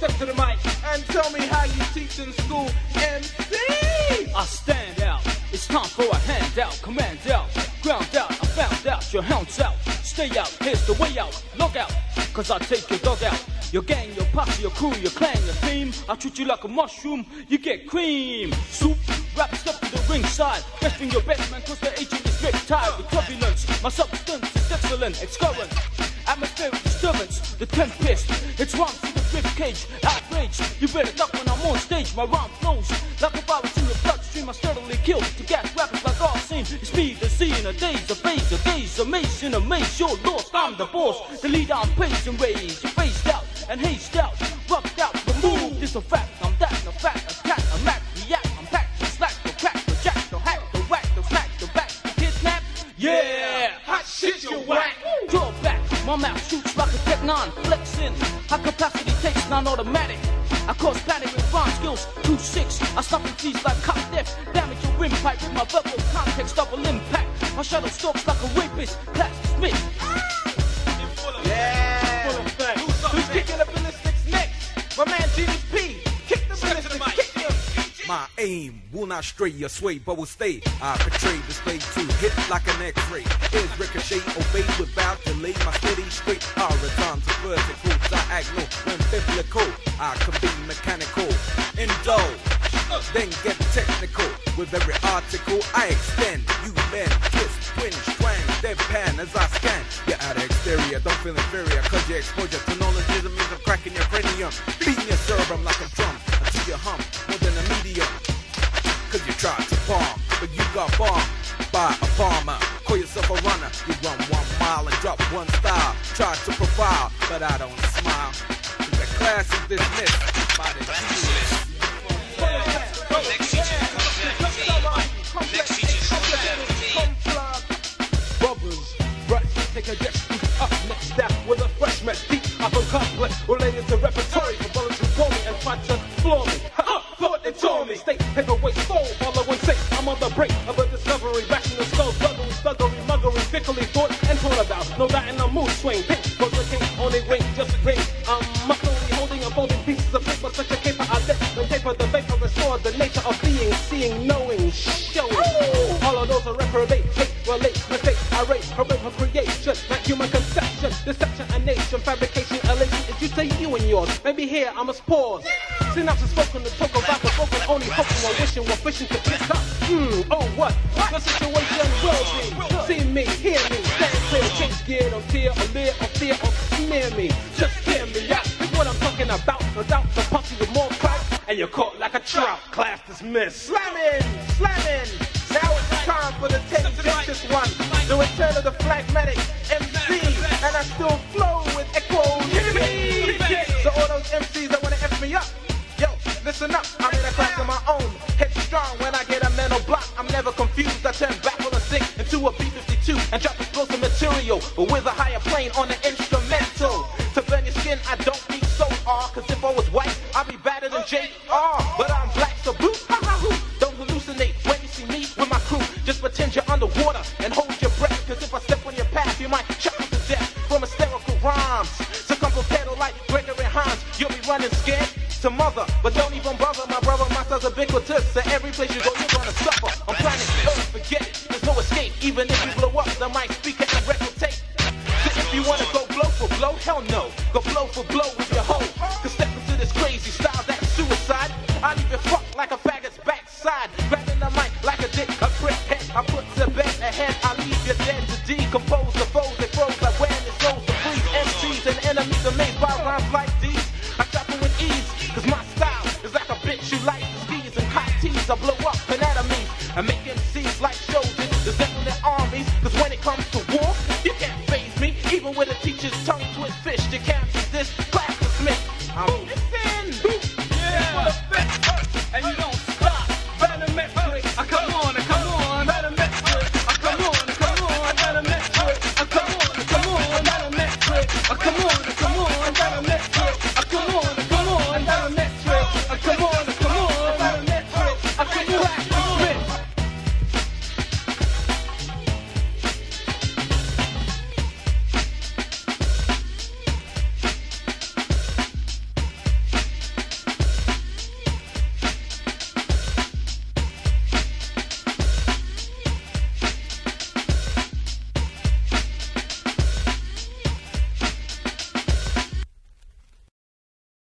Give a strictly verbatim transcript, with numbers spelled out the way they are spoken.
step to the mic and tell me how you teach in school, M C. I stand out. It's time for a handout. Command out. Ground out. I found out. Your hound's out. Stay out. Here's the way out. Look out. Cause I take your dog out. Your gang, your posse, your crew, your clan, your team. I treat you like a mushroom. You get cream. Soup. Rap step to the ringside. Resting your best man cause the agent is riptide with turbulence. My substance is excellent. It's current. Atmospheric disturbance, the tempest. It's rhymes to the rib cage. Outrage, you better duck when I'm on stage. My rhyme flows like a virus in your bloodstream. I steadily kill to gas rappers like arsene. It's me, the sea in a daze, a phase, a gaze, a maze in a maze. You're lost, I'm the boss. The lead on pace and raise. You're phased out and hazed out, rubbed out, removed. It's a fact, I'm that, a fact, attack, a mac, react. I'm packed, the slack, the crack, the jack, the hack, the whack, the snack, the back, the kidnap. Yeah, hot shit, you whack. Draw back. My mouth shoots like a Tech nine, flexing. High capacity takes non-automatic. I cause panic with rhyme skills, two six. I stop the G's like cop death. Damage your windpipe with my verbal context, double impact. My shadow stalks like a rapist, class dismissed. Yeah. Full effect. Who's kicking the ballistics next? My man Genius P. Kick the ballistics, kick them. My aim will not stray or sway, but will stay. I portray the stage to hit like an X-ray. Is ricochet, obey without delay. My steady, straight horizontal, vertical, diagonal. When biblical, I can be mechanical. Indulge, then get technical. With every article I extend, you men twist, twinge, twang, deadpan as I scan. You're out of exterior, don't feel inferior, cause your exposure to knowledge is a means of cracking your cranium. Beating your cerebrum like a drum until you hum more than a medium. Cause you tried to bomb, but you got bombed by a bomber. Call yourself a runner, you run one mile and drop one style. Try to profile, but I don't smile. Cause the class is dismissed by the genius. Next feature Next feature Bubbles, breath, take a guess. Up next step with a fresh mess. Deep up and complex, related to repertory. For bullets who call me and try to floor me. Ha! Thought they told me. State, paperweight, soul, follow and say. I'm on the brink of a discovery. Back in the skull, thuggery, thuggery, muggery. Fickly thought and thought about. No that in the mood swing. Pink, cause the king only wink, just ring. I'm muscly holding and folding pieces of paper. Such a caper, I let the paper, the vapor restore the nature of being, seeing, knowing, showing. Ooh. All of those are reprobate, hate, relate, mistake, irate, horror, creation, not human conception, deception, and nation, fabrication, elation. If you say you and yours, maybe here I must pause. Yeah. Synapses spoken, the talk about the spoken, only hoping or wishing, or fishing to pick up. Hmm, oh what? what? The situation will be. See me, hear me, stand clear, change gear, don't tear, or leer, or fear, or sneer me. Just hear me out. That's what I'm talking about. Without the puppy with more clout, and you're caught like a trout. Class dismissed. Slamming, slamming. Now it's time for the tendentious one. The return of the phlegmatic M C, and I still flow with equanimity. So all those M Cs that wanna F me up, yo, listen up. I'm in a class of my own. Headstrong when I get a mental block. I'm never confused. I turn back on a sink into a B fifty-two and drop explosive material, but with a higher plane on the instrumental. To burn your skin, I don't need so R, cause if I was white, I'd be better than J R. But I'm black, so blue, ha ha hoo. Don't hallucinate when you see me with my crew. Just pretend you're underwater and hold your breath, cause if I step on your path, you might chuckle to death from hysterical rhymes. Succumb pedal like Gregory Hines. You'll be running scared to mother, but don't even bother, my brother. My style's ubiquitous, so every place you go, you're gonna suffer. I'm planet Earth, forget it, there's no escape. Even if you blow up, the mic speaker and record tape. So if you wanna go blow for blow, hell no. Go blow for blow with your hoe. Cause step into this crazy style, that's suicide. I leave it fuck like a faggot's backside. Grabbing the mic like a dick, a brick head. I put to bed ahead, I leave you dead to decompose. The foes, they froze like when it snows to freeze. M Cs and enemies amazed by rhymes like these. I drop them with ease, cause my style is like a bitch who likes skis and hot teas. I blow up anatomies and make M Cs like soldiers, resembling their armies. Cause when it comes to war, you can't phase me, even with a teacher's